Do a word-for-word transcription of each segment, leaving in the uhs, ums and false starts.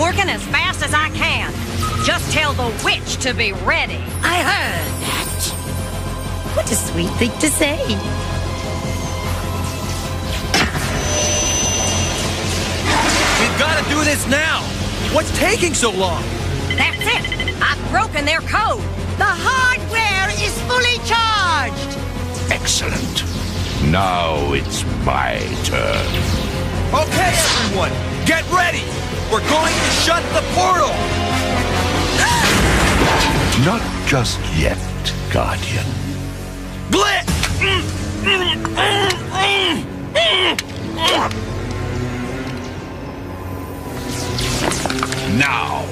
working as fast as I can. Just tell the witch to be ready. I heard that. What a sweet thing to say. We've got to do this now. What's taking so long? That's it. I've broken their code. The hardware is fully charged. Excellent. Now it's my turn. Okay, everyone, get ready. We're going to shut the portal. Not just yet, Guardian. Glit! Now.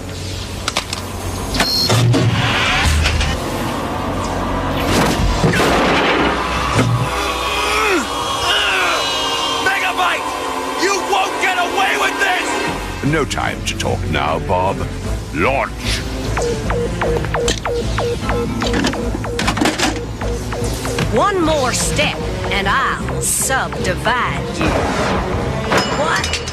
Megabyte! You won't get away with this! No time to talk now, Bob. Launch! One more step, and I'll subdivide you. What?